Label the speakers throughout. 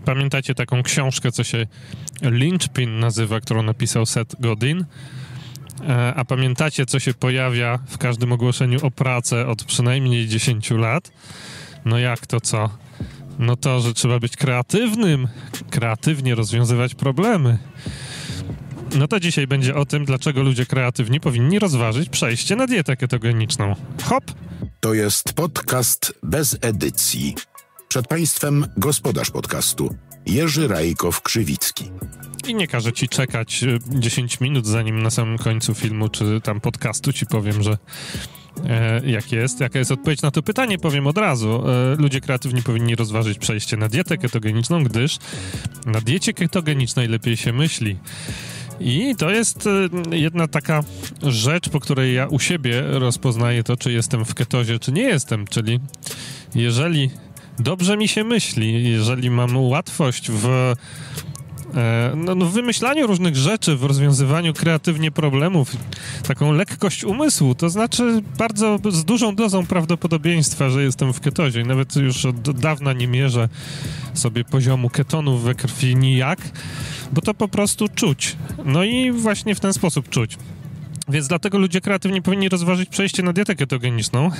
Speaker 1: Pamiętacie taką książkę, co się Linchpin nazywa, którą napisał Seth Godin? A pamiętacie, co się pojawia w każdym ogłoszeniu o pracę od przynajmniej 10 lat? No jak to co? No to, że trzeba być kreatywnym, kreatywnie rozwiązywać problemy. No to dzisiaj będzie o tym, dlaczego ludzie kreatywni powinni rozważyć przejście na dietę ketogeniczną. Hop!
Speaker 2: To jest podcast bez edycji. Przed państwem gospodarz podcastu Jerzy Rajkow-Krzywicki.
Speaker 1: I nie każę ci czekać 10 minut, zanim na samym końcu filmu czy tam podcastu ci powiem, że jaka jest odpowiedź na to pytanie, powiem od razu. Ludzie kreatywni powinni rozważyć przejście na dietę ketogeniczną, gdyż na diecie ketogenicznej lepiej się myśli. I to jest jedna taka rzecz, po której ja u siebie rozpoznaję to, czy jestem w ketozie, czy nie jestem. Czyli jeżeli dobrze mi się myśli, jeżeli mam łatwość w wymyślaniu różnych rzeczy, w rozwiązywaniu kreatywnie problemów, taką lekkość umysłu, to znaczy bardzo z dużą dozą prawdopodobieństwa, że jestem w ketozie. I nawet już od dawna nie mierzę sobie poziomu ketonów we krwi nijak, bo to po prostu czuć. No i właśnie w ten sposób czuć. Więc dlatego ludzie kreatywni powinni rozważyć przejście na dietę ketogeniczną.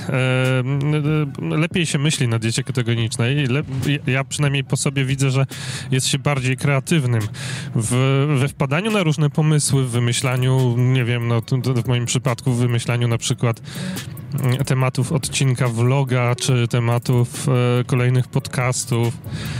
Speaker 1: Lepiej się myśli na diecie ketogenicznej. Ja przynajmniej po sobie widzę, że jest się bardziej kreatywnym we wpadaniu na różne pomysły, w wymyślaniu, nie wiem, w moim przypadku w wymyślaniu na przykład tematów odcinka vloga, czy tematów kolejnych podcastów.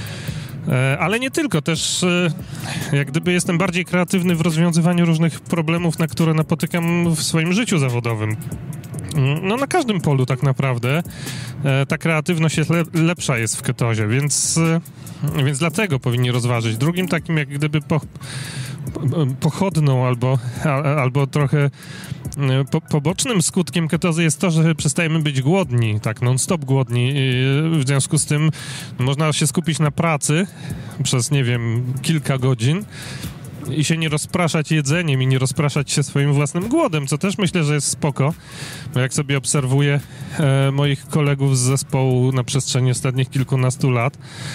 Speaker 1: Ale nie tylko, też jak gdyby jestem bardziej kreatywny w rozwiązywaniu różnych problemów, na które napotykam w swoim życiu zawodowym. No na każdym polu tak naprawdę ta kreatywność jest lepsza jest w ketozie, więc dlatego powinni rozważyć. Drugim takim jak gdyby pochodną albo trochę pobocznym skutkiem ketozy jest to, że przestajemy być głodni, tak non-stop głodni. W związku z tym można się skupić na pracy przez, nie wiem, kilka godzin i się nie rozpraszać jedzeniem i nie rozpraszać się swoim własnym głodem, co też myślę, że jest spoko. Bo jak sobie obserwuję moich kolegów z zespołu na przestrzeni ostatnich kilkunastu lat,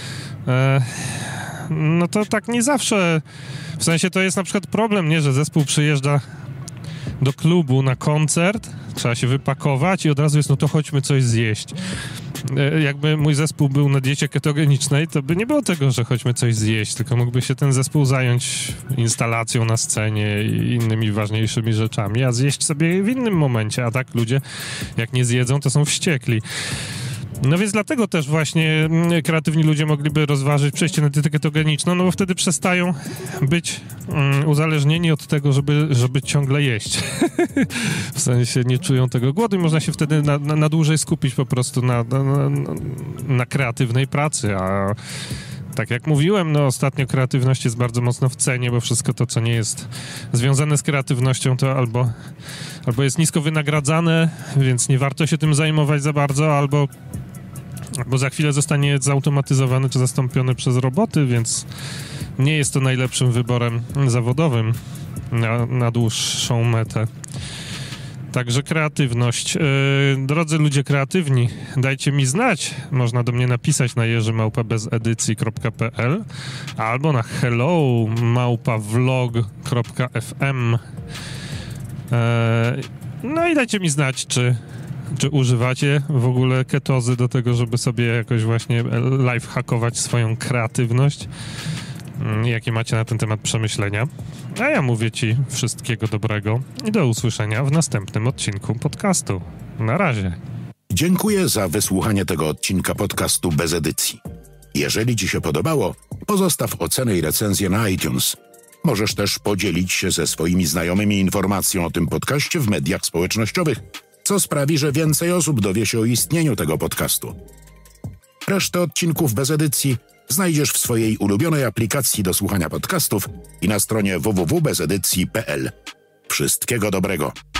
Speaker 1: no to tak nie zawsze, w sensie to jest na przykład problem, nie, że zespół przyjeżdża do klubu na koncert, trzeba się wypakować i od razu jest, no to chodźmy coś zjeść. Jakby mój zespół był na diecie ketogenicznej, to by nie było tego, że chodźmy coś zjeść, tylko mógłby się ten zespół zająć instalacją na scenie i innymi ważniejszymi rzeczami, a zjeść sobie w innym momencie, a tak ludzie jak nie zjedzą, to są wściekli. No więc dlatego też właśnie kreatywni ludzie mogliby rozważyć przejście na dietę ketogeniczną, no bo wtedy przestają być uzależnieni od tego, żeby ciągle jeść. W sensie nie czują tego głodu i można się wtedy na dłużej skupić po prostu na kreatywnej pracy, a tak jak mówiłem, no ostatnio kreatywność jest bardzo mocno w cenie, bo wszystko to, co nie jest związane z kreatywnością, to albo jest nisko wynagradzane, więc nie warto się tym zajmować za bardzo, albo za chwilę zostanie zautomatyzowane czy zastąpione przez roboty, więc nie jest to najlepszym wyborem zawodowym na dłuższą metę. Także kreatywność. Drodzy ludzie kreatywni, dajcie mi znać. Można do mnie napisać na jerzy@bezedycji.pl albo na hello@vlog.fm. No i dajcie mi znać, czy używacie w ogóle ketozy do tego, żeby sobie jakoś właśnie lifehackować swoją kreatywność. Jakie macie na ten temat przemyślenia? A ja mówię ci wszystkiego dobrego i do usłyszenia w następnym odcinku podcastu. Na razie.
Speaker 2: Dziękuję za wysłuchanie tego odcinka podcastu bez edycji. Jeżeli ci się podobało, pozostaw ocenę i recenzję na iTunes. Możesz też podzielić się ze swoimi znajomymi informacją o tym podcaście w mediach społecznościowych, co sprawi, że więcej osób dowie się o istnieniu tego podcastu. Resztę odcinków bez edycji znajdziesz w swojej ulubionej aplikacji do słuchania podcastów i na stronie www.bezedycji.pl. Wszystkiego dobrego.